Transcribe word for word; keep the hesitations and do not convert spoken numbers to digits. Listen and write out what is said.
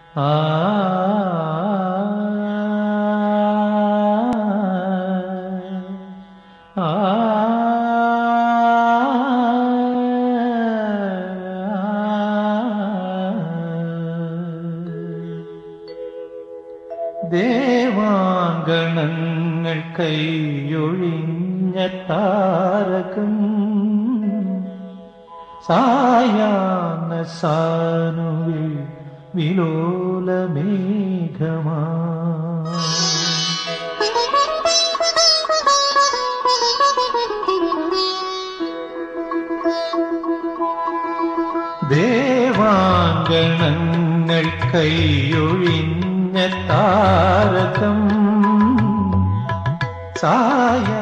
ആ ആ ദേവാങ്കണങ്ങൾ കൈയൊഴിഞ്ഞ താരകം സായാഹ്ന സാനുവിൽ വിലോലമേഘമാ ദേവാങ്കണങ്ങൾ കൈയൊഴിഞ്ഞ താരകം സായ